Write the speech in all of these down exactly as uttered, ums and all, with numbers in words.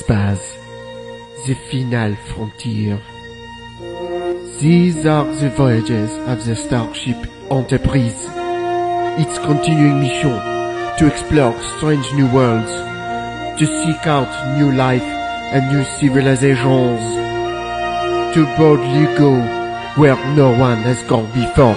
space, the final frontier. These are the voyages of the starship Enterprise. Its continuing mission to explore strange new worlds, to seek out new life and new civilizations, to boldly go where no one has gone before.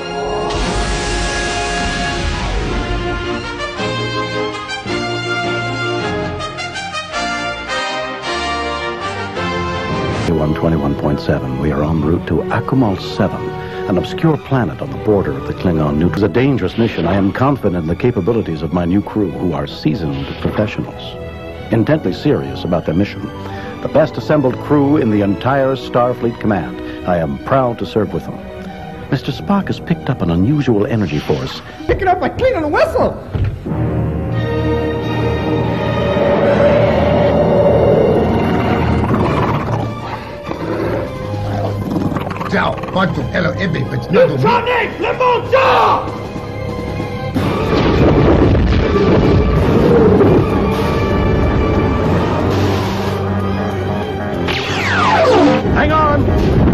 one twenty-one point seven, we are en route to Akumal seven, an obscure planet on the border of the Klingon neutral. It's a dangerous mission. I am confident in the capabilities of my new crew, who are seasoned professionals, intently serious about their mission. The best assembled crew in the entire Starfleet command. I am proud to serve with them. Mister Spock has picked up an unusual energy force. Pick it up by cleaning a whistle! Ciao, quanto hello ebbe pezznato mi... Johnny, le monta! Hang on!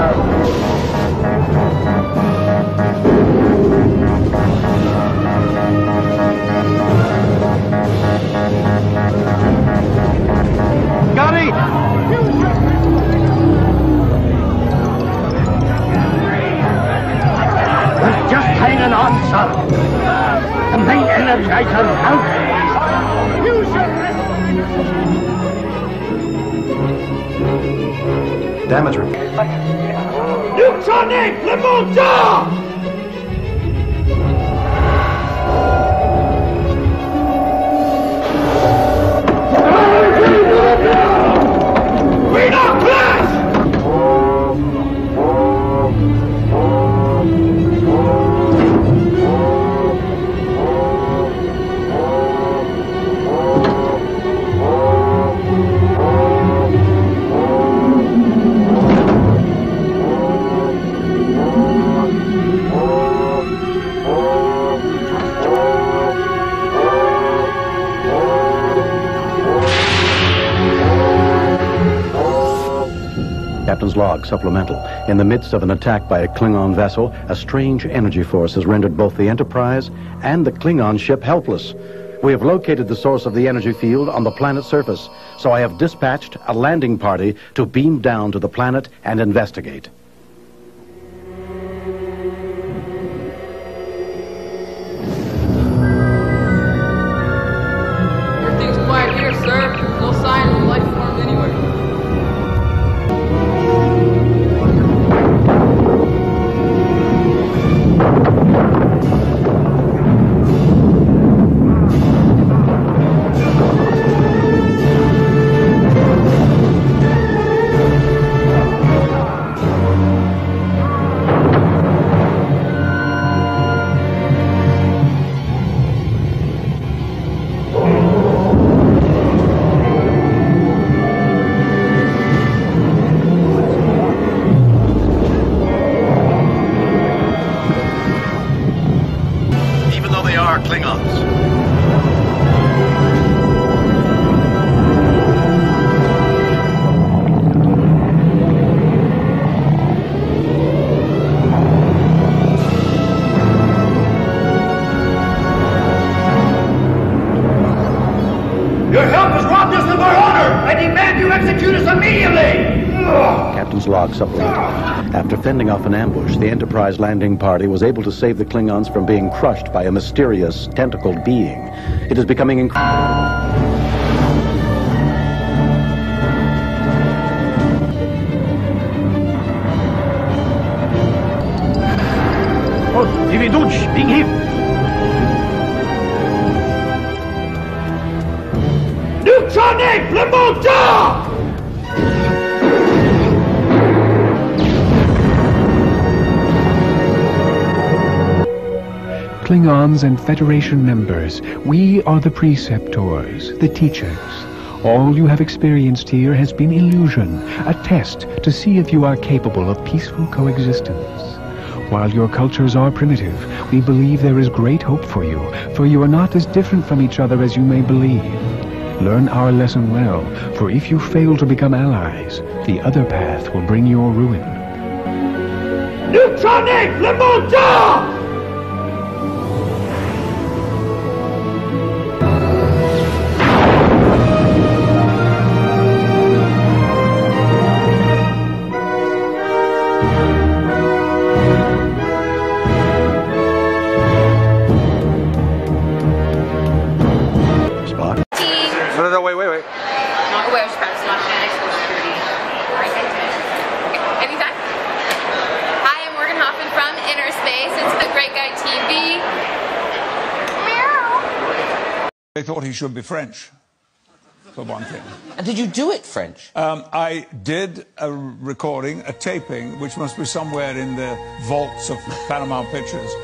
Got it! Just hanging on, son. The main energizer out. Use your Damage ring. Neutronic, le monta! We're not class! Captain's log, supplemental. In the midst of an attack by a Klingon vessel, a strange energy force has rendered both the Enterprise and the Klingon ship helpless. We have located the source of the energy field on the planet's surface, so I have dispatched a landing party to beam down to the planet and investigate. Everything's quiet here, sir. No sign of life form anywhere. Log supplemental. After fending off an ambush, the Enterprise landing party was able to save the Klingons from being crushed by a mysterious, tentacled being. It is becoming incredible. Neutronic, le monta! Klingons and Federation members, we are the preceptors, the teachers. All you have experienced here has been illusion, a test to see if you are capable of peaceful coexistence. While your cultures are primitive, we believe there is great hope for you, for you are not as different from each other as you may believe. Learn our lesson well, for if you fail to become allies, the other path will bring your ruin. Neutronic le montant! No, no, wait, wait, wait. Not aware of perhaps not national security. Right, okay. Anytime. Hi, I'm Morgan Hoffman from Inner Space. It's the Great Guy T V. Meow. They thought he should be French, for one thing. And did you do it French? Um, I did a recording, a taping, which must be somewhere in the vaults of Paramount Pictures.